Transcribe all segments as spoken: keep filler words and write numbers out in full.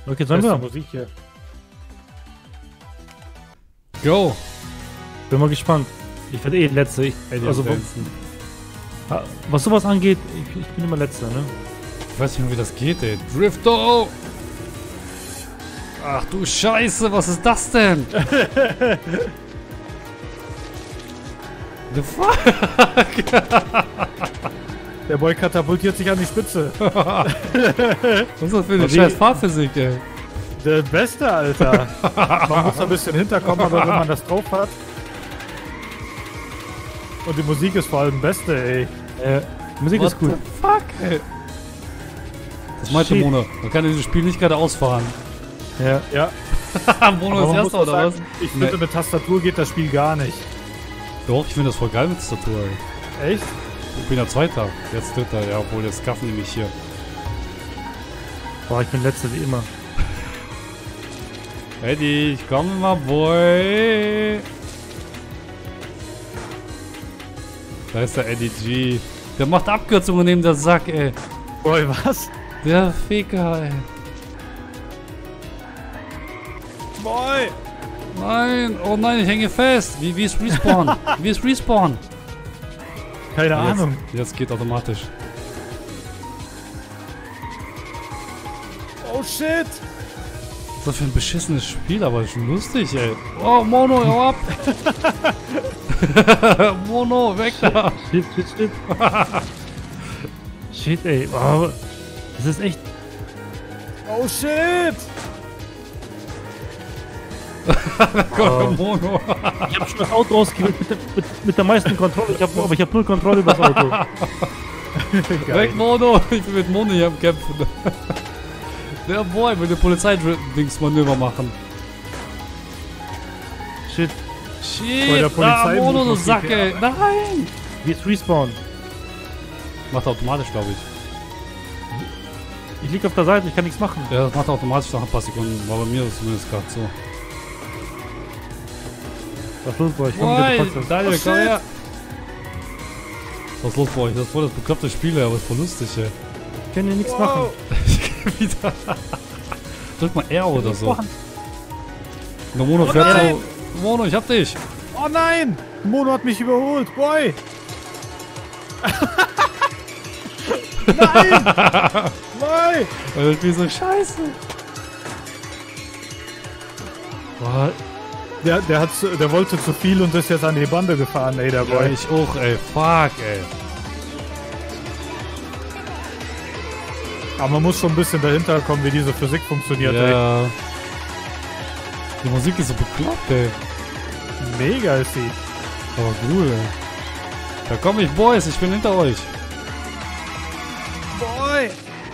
Okay, sollen Beste wir? Musik hier. Go! Bin mal gespannt. Ich werde eh Letzte. Ich, Ey, also, also, wo- was sowas angeht, ich, ich bin immer Letzter, ne? ich weiß nicht mehr, wie das geht, ey. Drifto! Ach du Scheiße, was ist das denn? The fuck? Der Boy katapultiert sich an die Spitze. Was ist das für eine Aber wie- scheiß Fahrphysik, ey? Der Beste, Alter. Man muss ein bisschen hinterkommen, aber wenn man das drauf hat. Und die Musik ist vor allem Beste, ey. Äh, die Musik ist gut. the fuck, ey? Das meinte Shit. Mono. Man kann dieses Spiel nicht geradeaus fahren. Ja. Ja. Mono Aber ist man erster, muss auch oder was? sagen, ich finde, mit Tastatur geht das Spiel gar nicht. Doch, ich finde das voll geil mit Tastatur, ey. Echt? Ich bin ja Zweiter. Jetzt Dritter, ja, obwohl jetzt gaffen die mich hier. Boah, ich bin Letzter wie immer. Eddie, ich komme mal, Boy. Da ist der Eddie G. Der macht Abkürzungen neben der Sack, ey. Boy, was? Der Ficker, ey. Boy! Nein, oh nein, ich hänge fest. Wie, wie ist Respawn? Wie ist Respawn? Keine Jetzt, Ahnung. jetzt geht automatisch. Oh shit! Was ist das für ein beschissenes Spiel, aber schon lustig, ey. Oh, Mono, hau ab. Mono, weg da. Shit, shit, shit. Shit, ey. Oh, das ist echt. Oh shit! Gott, Mono. Ich hab schon das Auto ausgewählt mit, der- mit, mit der meisten Kontrolle. Ich hab, aber ich habe null Kontrolle über das Auto. Weg, Mono. Ich bin mit Mono hier am Kämpfen. Der Boy will eine Polizei-Dings-Manöver machen. Shit. Shit, Bei der ah, Polizei Mono, du muss Sack, die- ey. Nein. Wie ist Respawn? Macht er automatisch, glaube ich. Ich lieg auf der Seite, ich kann nichts machen. Ja, das macht er automatisch nach ein paar Sekunden. War bei mir zumindest gerade so. Was ist los, Boy? Ich komm Boy, wieder packst Daniel, Oh, komm shit. her. Was ist los bei euch? Das ist voll das bekloppte Spiel, ey, aber ist voll lustig, ey. Ich kann hier nichts machen. Wieder. Drück mal R oder so. Machen. Der Mono Oh fährt nein. so. Mono, ich hab dich. Oh nein! Mono hat mich überholt. Boy! Nein! Boy! Weil das Spiel so scheiße. Boah, Der, der, hat, zu- der wollte zu viel und ist jetzt an die Bande gefahren, ey, der Ja, Boy. ich auch, ey. Fuck, ey. Aber man muss schon ein bisschen dahinter kommen, wie diese Physik funktioniert, ey. Ja. Die Musik ist so bekloppt, ey. Mega ist sie. Aber cool, ey. Da komm ich, Boys. Ich bin hinter euch. Boy!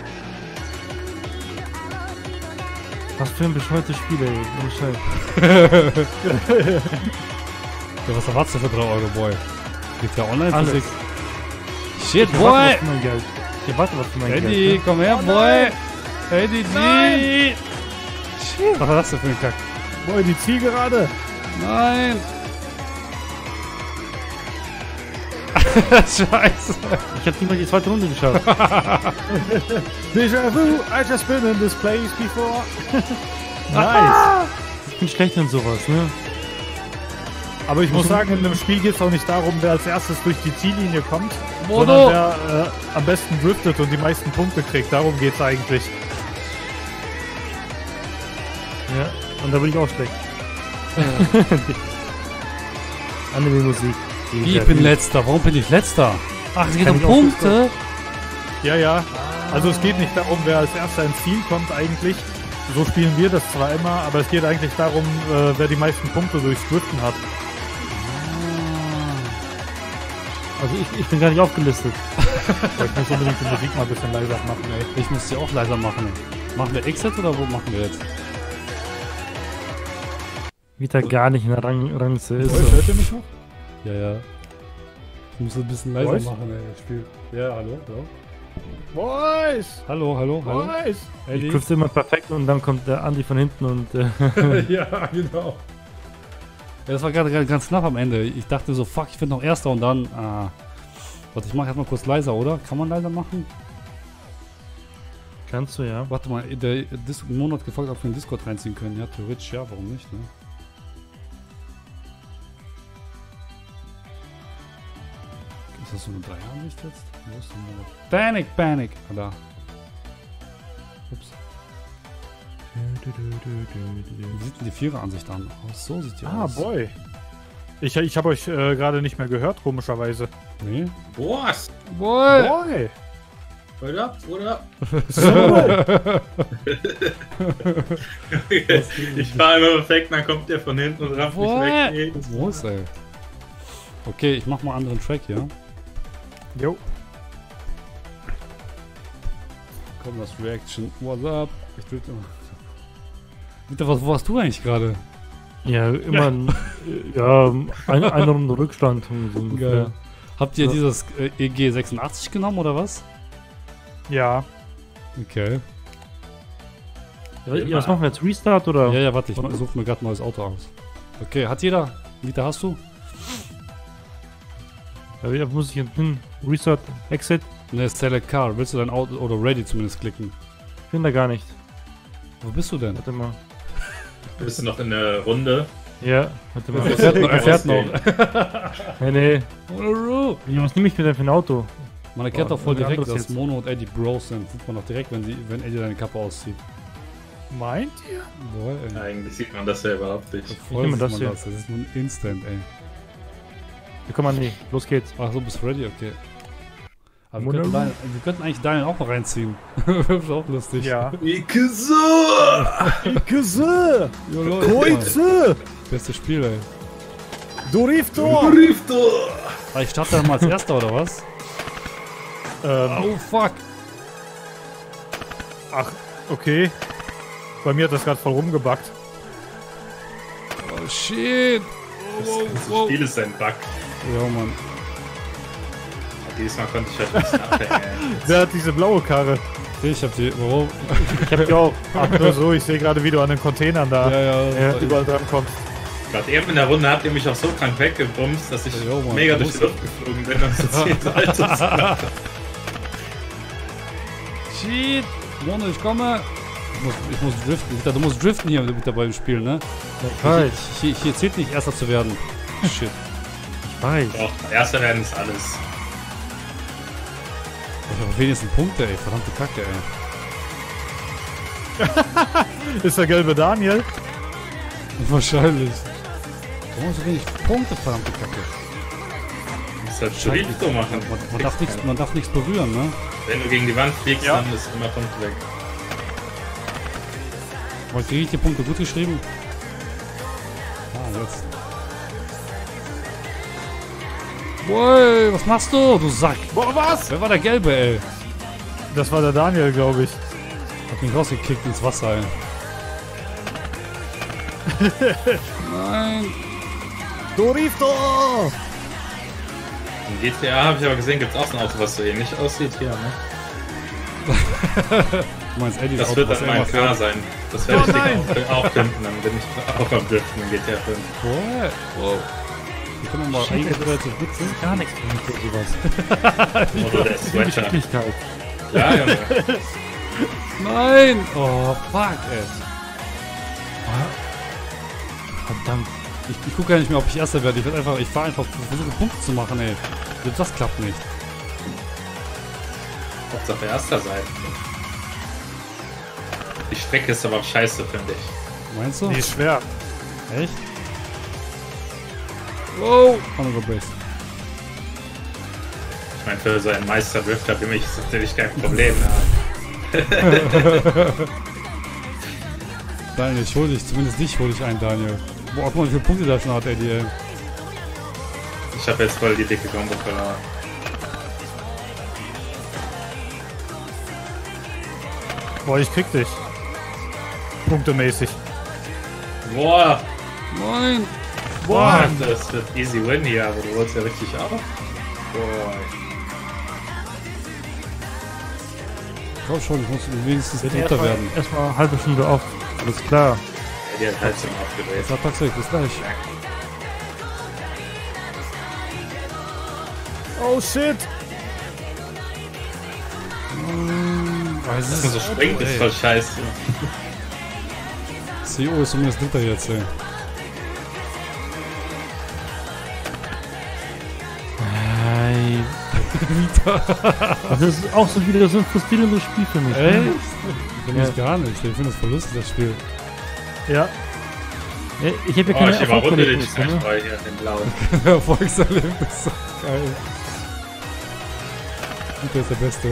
was für ein bescheuertes Spiel, ey. Ohne Scheiß. Ja, was erwartest du für drei Euro, Boy? Geht ja Online-Physik. Alles. Shit, Ich Boy! erwarte was für mein Geld. Ich erwarte was für mein Eddie, Geld. Ne? komm her, Oh Boy! nein! Eddie G! Nein! Shit, was war das denn für ein Kack? Boy, die Zielgerade. Nein! Scheiße! Ich hab nicht mal die zweite Runde geschafft. Déjà vu, I just been in this place before. Nice. Ich bin schlecht in sowas, ne? Aber ich muss sagen, in dem Spiel geht es auch nicht darum, wer als erstes durch die Ziellinie kommt, Mono! sondern wer äh, am besten driftet und die meisten Punkte kriegt. Darum geht es eigentlich. Ja. Und da bin ich auch schlecht. Anime-Musik. Ich bin letzter. Warum bin ich letzter? Ach, es geht Kann um ich auch Punkte? Ja, ja. Also es geht nicht darum, wer als erster ins Ziel kommt eigentlich. So spielen wir das zwar immer, aber es geht eigentlich darum, äh, wer die meisten Punkte durchs Driften hat. Also ich, ich bin gar nicht aufgelistet. Aber ich muss unbedingt die Musik mal ein bisschen leiser machen, ey. Ich muss sie auch leiser machen. Machen wir Exit oder wo machen wir jetzt? Wieder gar nicht in der Rang Rangse ist. Boys, So. hört ihr mich noch? Ja, ja. Ich muss es ein bisschen leiser Boys? machen, ey. Ich spiel. Ja, hallo, hallo. Boys! Hallo, hallo, hallo. Boys! Ich Eddie? trifft immer perfekt und dann kommt der Andi von hinten und äh, Ja, genau. Ja, das war gerade gerade ganz knapp am Ende. Ich dachte so, fuck, ich bin noch Erster und dann, ah. Warte, ich mache erstmal kurz leiser, oder? Kann man leiser machen? Kannst du, ja. Warte mal, der Dis Mono hat gefragt, ob wir in Discord reinziehen können. Ja, theoretisch ja, warum nicht, ne? Ist das so eine Dreier-Ansicht jetzt? Wo ist denn Mono? Panic, Panic! Ah, da. Ups. Wie sieht denn die Vierer-Ansicht an? Oh, so sieht die Ah, aus. boy. Ich, ich habe euch äh, gerade nicht mehr gehört, komischerweise. Nee? Was? Boy! Boy! What up? What up? So. Ich fahre immer perfekt, dann kommt der von hinten und rafft mich weg. Nee. Wo ist er? Okay, ich mach mal einen anderen Track hier. Jo. Komm, das Reaction. What's up? Ich drück immer. Dieter, was, wo warst du eigentlich gerade? Ja, immer ein, ja, ein, eine Runde Rückstand. So ungefähr. Geil. Habt ihr Ja. dieses äh, E G sechsundachtzig genommen oder was? Ja. Okay. Ja, ja, was machen wir jetzt? Restart oder? Ja, ja, warte, ich suche mir gerade ein neues Auto aus. Okay, hat jeder? Dieter, hast du? Ja, ja, muss ich hin? Restart, Exit? Ne, Select Car. Willst du dein Auto oder Ready zumindest klicken? Ich bin da gar nicht. Wo bist du denn? Warte mal. Bist du noch in der Runde? Ja, warte mal. Er fährt noch. Er fährt noch. Nee, nee. Mono Ja, was nehme ich mir denn für ein Auto? Man erkennt Boah, doch voll irgendwas direkt, dass anderes jetzt. Mono und Eddie Bros sind. Sieht man doch direkt, wenn, die, wenn Eddie seine Kappe auszieht. Meint ihr? Boah, ey. Eigentlich sieht man das ja überhaupt nicht. Voll nehme sieht das man hier. Das. das ist nur ein Instant, ey. Ja, komm mal, nee. Los geht's. Ach so, bist du ready? Okay. Aber wir Mono- könnten, Daniel, wir könnten eigentlich Daniel auch noch reinziehen. Das ist auch lustig. Ja. Ikeze! Jo, Leute, Koize! bestes Spiel, ey. Dorifto! Ah, ich starte dann mal als erster, oder was? Ähm, Oh, fuck. ach, okay. Bei mir hat das gerade voll rumgebackt. Oh, shit. Das Wow, ganze wow. Spiel ist ein Bug. Ja, Mann. Diesmal konnte ich halt ein bisschen abhängen. Wer hat diese blaue Karre? Ich hab die. Warum? Ich hab die auch. Ach, nur so, ich sehe gerade, wie du an den Containern da Ja, ja. Ja, das- überall dran kommst. Gerade eben in der Runde habt ihr mich auch so krank weggebumst, dass ich Jo, Mann, mega du durch die musst- Luft geflogen bin und so zehn Saltos. Shit. Mono, ich komme. Ich muss, ich muss driften. Dieter, du musst driften hier mit dabei im Spiel, ne? Ich weiß. Hier, hier zählt nicht, Erster zu werden. Shit. Ich weiß. Doch, erster werden ist alles. Ich hab wenigstens Punkte, ey. Verdammte Kacke, ey. Ist der gelbe Daniel? Wahrscheinlich. Warum so wenig Punkte, verdammte Kacke? Du musst halt Chorizo machen. Man, man, darf nichts, man darf nichts berühren, ne? Wenn du gegen die Wand fliegst, Ja. dann ist immer Punkt weg. Aber kriege ich die Punkte gut geschrieben? Ah, jetzt. Boy, was machst du, du Sack? Boah, was? Wer war der Gelbe, ey? Das war der Daniel, glaube ich. Hat mich rausgekickt ins Wasser, ey. Nein. Dorifto! In G T A habe ich aber gesehen, gibt es auch so ein Auto, was so ähnlich aussieht hier, ne? Du meinst Eddie, Das Auto, wird was dann er mein immer Car fährt? sein. Das werde Oh ich nein! dir auch, auch finden, dann bin ich auch am Driften in G T A fünf. Boah, wow. Wir können mal eigentlich relativ gut sind. Gar nichts für sowas. Oder der Sweater. Geschicklichkeit. Ja, Junge. Nein! Oh, fuck, ey. Verdammt. Ich, ich gucke gar nicht mehr, ob ich Erster werde. Ich werde einfach, ich fahre einfach, versuche Punkte zu machen, ey. Das klappt nicht. Hauptsache erster sein. Die Strecke ist aber scheiße, finde ich. Meinst du? Die ist schwer. Echt? Wow! Honorable Brace. Ich meine, für so einen Meister-Drifter wie mich ist das natürlich kein Problem. Ja. Daniel, ich hol dich, zumindest dich hol ich ein, Daniel. Boah, guck mal, wie viele Punkte da schon hat, Eddie, ey. Ich habe jetzt voll die dicke Kombo verloren. Boah, ich krieg dich. Punktemäßig. Boah! Nein! Boah! Das wird easy win hier, aber du holst ja richtig auf. Boah. Komm schon, ich muss wenigstens Dritter werden. Erstmal eine halbe Stunde auf. Alles klar. Ja, die hat halt zum aufgedreht. Das war Toxic, bis gleich. Oh shit! Das Dass man so springt, ist voll scheiße. C O ist zumindest hinter jetzt, ey. Nein. Das ist auch so wieder so ein frustrierendes Spiel für mich. Ey? Ne? Für mich gar nicht. Ich finde das voll lustig, das Spiel. Ja. Ja, ich habe ja Oh, keine ich überrunde den Erfolgserlebnisse, ne? Smash hier, den blauen. Erfolgserlebnis. Geil. Der ist der Beste.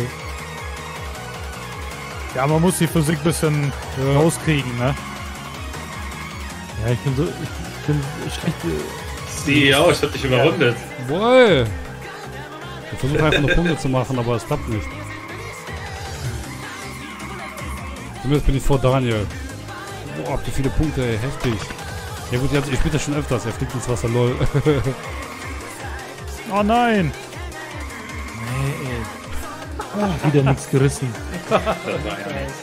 Ja, man muss die Physik ein bisschen Ja. rauskriegen, ne? Ja, ich bin so. Ich bin schlecht. äh, C E O, ich hab dich überrundet. Boah! Ich versuche einfach nur Punkte zu machen, aber es klappt nicht. Zumindest bin ich vor Daniel. Boah, habt ihr viele Punkte, ey, heftig. Ja gut, ihr spielt das schon öfters, er fliegt ins Wasser, lol. Oh nein! Nee, ey. Ah, wieder nichts gerissen. Das war ja nice.